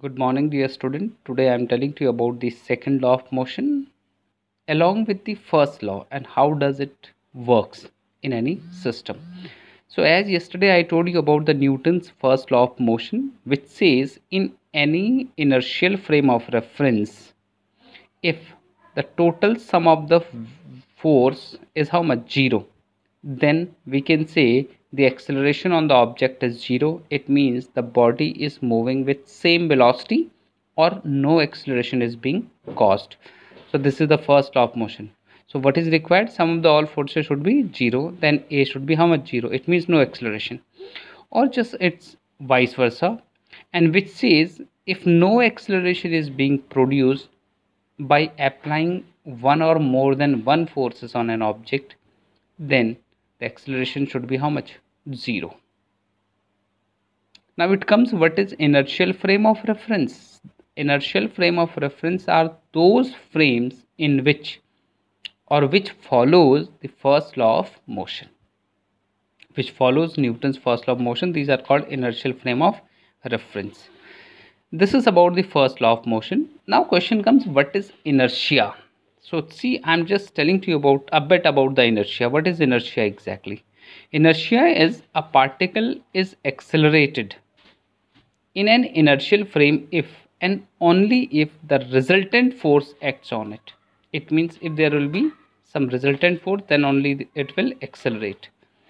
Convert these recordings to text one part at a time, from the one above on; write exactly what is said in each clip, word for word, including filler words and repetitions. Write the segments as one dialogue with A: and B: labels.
A: Good morning, dear student. Today I am telling to you about the second law of motion along with the first law and how does it works in any system. So as yesterday I told you about the Newton's first law of motion, which says in any inertial frame of reference, if the total sum of the force is how much? Zero, then we can say the acceleration on the object is zero. It means the body is moving with same velocity or no acceleration is being caused. So this is the first law of motion. So what is required? Sum of the all forces should be zero, then A should be how much? Zero. It means no acceleration, or just it's vice versa, and which says if no acceleration is being produced by applying one or more than one forces on an object, then the acceleration should be how much? Zero. Now it comes, what is inertial frame of reference? Inertial frame of reference are those frames in which or which follows the first law of motion, which follows Newton's first law of motion. These are called inertial frame of reference. This is about the first law of motion. Now question comes, what is inertia? So see, I'm just telling to you about a bit about the inertia. What is inertia exactly? Inertia is a particle is accelerated in an inertial frame if and only if the resultant force acts on it. It means if there will be some resultant force, then only it will accelerate.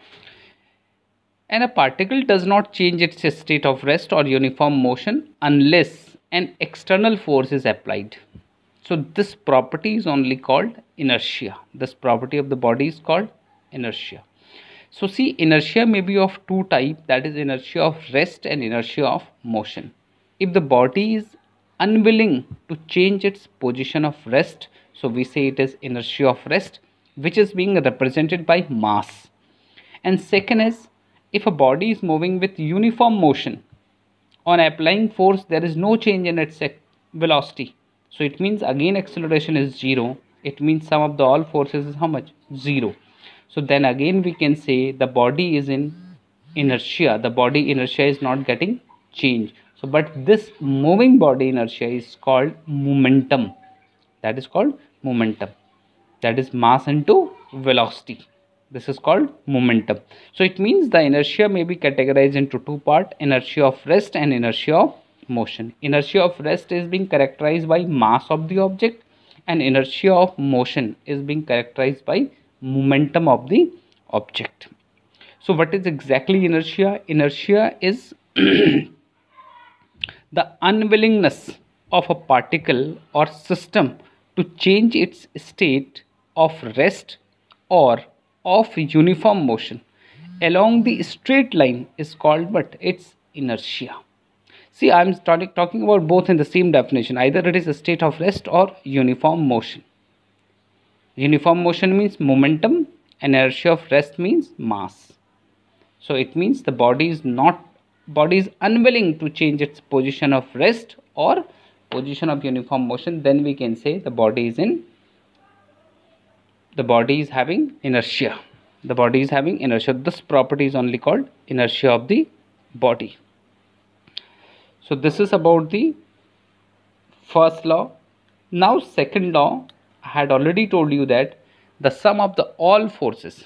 A: And a particle does not change its state of rest or uniform motion unless an external force is applied. So this property is only called inertia. This property of the body is called inertia. So see, inertia may be of two types, that is inertia of rest and inertia of motion. If the body is unwilling to change its position of rest, so we say it is inertia of rest, which is being represented by mass. And second is, if a body is moving with uniform motion, on applying force there is no change in its velocity. So it means again acceleration is zero. It means sum of the all forces is how much? Zero. So then again we can say the body is in inertia. The body inertia is not getting changed. So but this moving body inertia is called momentum. That is called momentum. That is mass into velocity. This is called momentum. So it means the inertia may be categorized into two parts, inertia of rest and inertia of motion. Inertia of rest is being characterized by mass of the object, and inertia of motion is being characterized by momentum of the object. So what is exactly inertia? Inertia is the unwillingness of a particle or system to change its state of rest or of uniform motion along the straight line is called what? It's inertia. See, I'm starting talking about both in the same definition. Either it is a state of rest or uniform motion. Uniform motion means momentum, and inertia of rest means mass. So it means the body is not body is unwilling to change its position of rest or position of uniform motion. Then we can say the body is in the body is having inertia. The body is having inertia. This property is only called inertia of the body. So this is about the first law. Now second law, I had already told you that the sum of the all forces,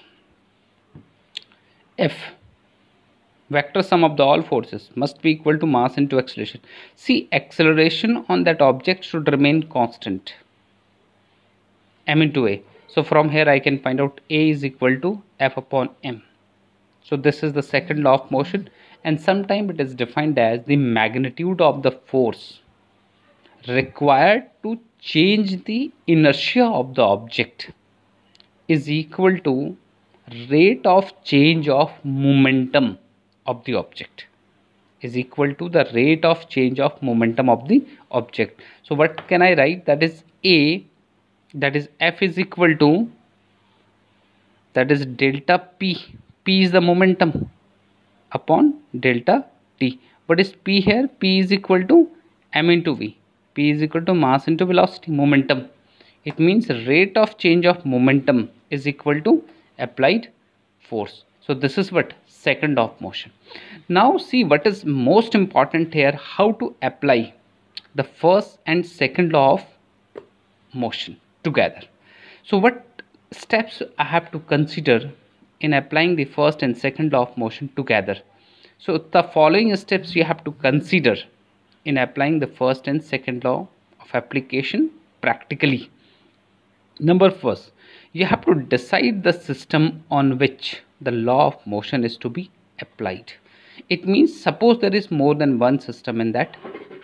A: F, vector sum of the all forces, must be equal to mass into acceleration. See, acceleration on that object should remain constant, m into a. So from here I can find out A is equal to F upon m. So this is the second law of motion, and sometimes it is defined as the magnitude of the force required to change the inertia of the object is equal to rate of change of momentum of the object is equal to the rate of change of momentum of the object. So what can I write? That is A, that is F is equal to, that is delta P. P is the momentum upon delta T. What is P here? P is equal to m into V. P is equal to mass into velocity, momentum. It means rate of change of momentum is equal to applied force. So this is what? Second law of motion. Now see what is most important here, how to apply the first and second law of motion together. So what steps I have to consider in applying the first and second law of motion together? So the following steps you have to consider in applying the first and second law of application practically. Number first, you have to decide the system on which the law of motion is to be applied. It means suppose there is more than one system in that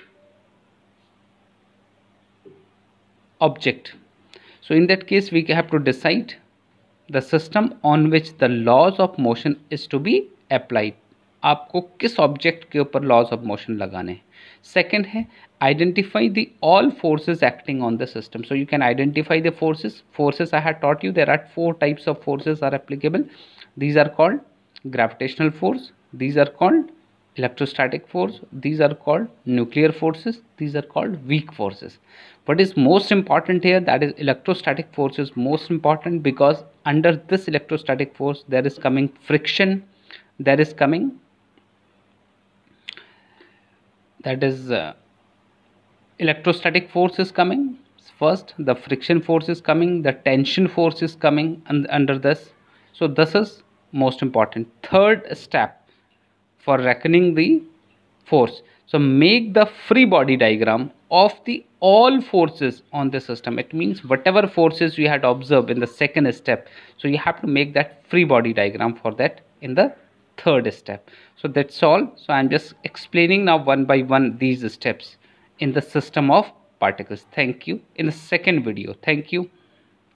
A: object. So in that case we have to decide the system on which the laws of motion is to be applied. आपको किस object के ऊपर laws of motion लगाने हैं. Second है identify the all forces acting on the system. So you can identify the forces. Forces I had taught you, there are four types of forces are applicable. These are called gravitational force, these are called electrostatic force, these are called nuclear forces, these are called weak forces. What is most important here, that is electrostatic force is most important, because under this electrostatic force there is coming friction, there is coming that is uh, electrostatic force is coming first, the friction force is coming, the tension force is coming and under this. So this is most important. Third step for reckoning the force, so make the free body diagram of the all forces on the system. It means whatever forces you had observed in the second step, so you have to make that free body diagram for that in the third step. So that's all. So I'm just explaining now one by one these steps in the system of particles. Thank you. In the second video. Thank you.